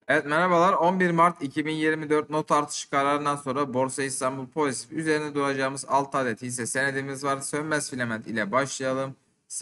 Evet, merhabalar. 11 Mart 2024 not artışı kararından sonra Borsa İstanbul pozitif. Üzerine duracağımız 6 adet hisse senedimiz var. Sönmez Filament ile başlayalım.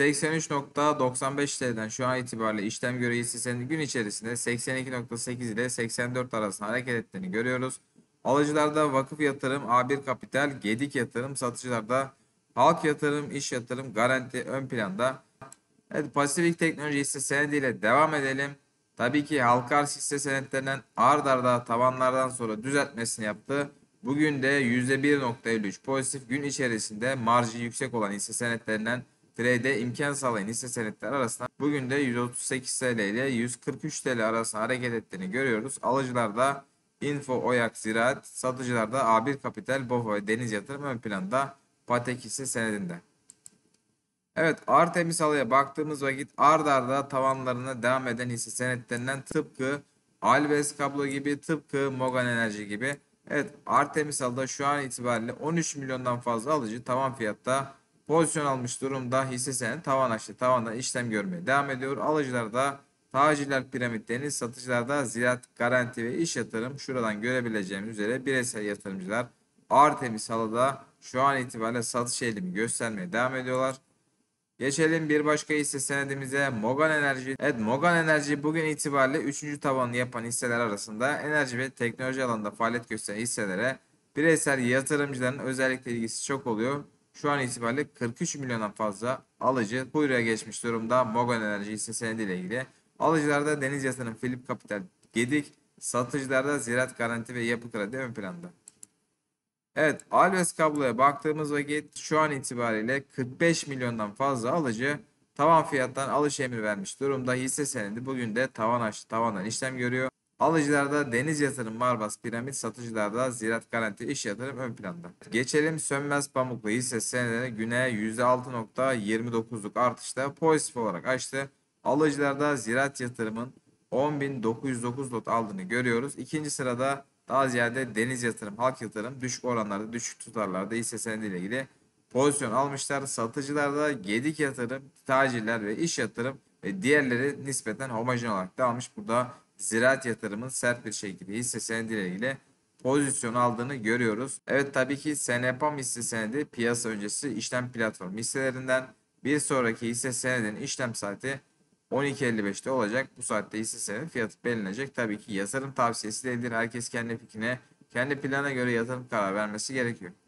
83.95 TL'den şu an itibariyle işlem göre hisse senedi gün içerisinde 82.8 ile 84 arasında hareket ettiğini görüyoruz. Alıcılarda Vakıf Yatırım, A1 Kapital, Gedik Yatırım, satıcılarda Halk Yatırım, İş Yatırım, Garanti ön planda. Evet, Pasifik Teknoloji hisse senediyle devam edelim. Tabii ki halka arz hisse senetlerinden ard arda tavanlardan sonra düzeltmesini yaptı. Bugün de %1.53 pozitif, gün içerisinde marjı yüksek olan hisse senetlerinden trade imkan sağlayan hisse senetleri arasında bugün de 138 TL ile 143 TL arasında hareket ettiğini görüyoruz. Alıcılarda Info, Oyak, Ziraat, satıcılarda A1 Kapital, BOFA ve Deniz Yatırım ön planda Patek hisse senedinde. Evet, Artemis Alı'ya baktığımız vakit ard arda tavanlarına devam eden hisse senetlerinden tıpkı Alves Kablo gibi, tıpkı Mogan Enerji gibi. Evet, Artemis Alı'da şu an itibariyle 13 milyondan fazla alıcı tavan fiyatta pozisyon almış durumda. Hisse senedi tavan açtı. Tavandan işlem görmeye devam ediyor. Alıcılarda Tacirler Piramit Deniz, satıcılarda Ziraat Garanti ve İş Yatırım. Şuradan görebileceğimiz üzere bireysel yatırımcılar Artemis Alı'da şu an itibariyle satış eğilimi göstermeye devam ediyorlar. Geçelim bir başka hisse senedimize, Mogan Enerji. Evet, Mogan Enerji bugün itibariyle 3. tavanını yapan hisseler arasında enerji ve teknoloji alanında faaliyet gösteren hisselere bireysel yatırımcıların özellikle ilgisi çok oluyor. Şu an itibariyle 43 milyondan fazla alıcı kuyruğa geçmiş durumda Mogan Enerji hisse senediyle ilgili. Alıcılarda Deniz Yatırım, Philip Capital, Gedik, satıcılarda Ziraat Garanti ve Yapı Kredi ön planda. Evet, Alves kabloya baktığımız vakit şu an itibariyle 45 milyondan fazla alıcı tavan fiyattan alış emri vermiş durumda. Hisse senedi bugün de tavan açtı, tavandan işlem görüyor. Alıcılarda Deniz Yatırım, Marbas Piramit, satıcılarda Ziraat Garanti, İş Yatırım ön planda. Geçelim Sönmez Pamuklu hisse senedi güne %6.29'luk artışta pozitif olarak açtı. Alıcılarda Ziraat Yatırım'ın 10.909 lot aldığını görüyoruz. İkinci sırada daha ziyade Deniz Yatırım, Halk Yatırım düşük oranlarda, düşük tutarlarda hisse senediyle ilgili pozisyon almışlar. Satıcılarda Gedik Yatırım, Tacirler ve İş Yatırım ve diğerleri nispeten homojen olarak da almış. Burada Ziraat Yatırım'ın sert bir şekilde hisse senediyle ilgili pozisyon aldığını görüyoruz. Evet, tabii ki Senepam hisse senedi piyasa öncesi işlem platformu hisselerinden. Bir sonraki hisse senedinin işlem saati 12.55'te olacak. Bu saatte hisse senedi fiyatı belirlenecek. Tabii ki yatırım tavsiyesi değildir. Herkes kendi fikrine, kendi plana göre yatırım karar vermesi gerekiyor.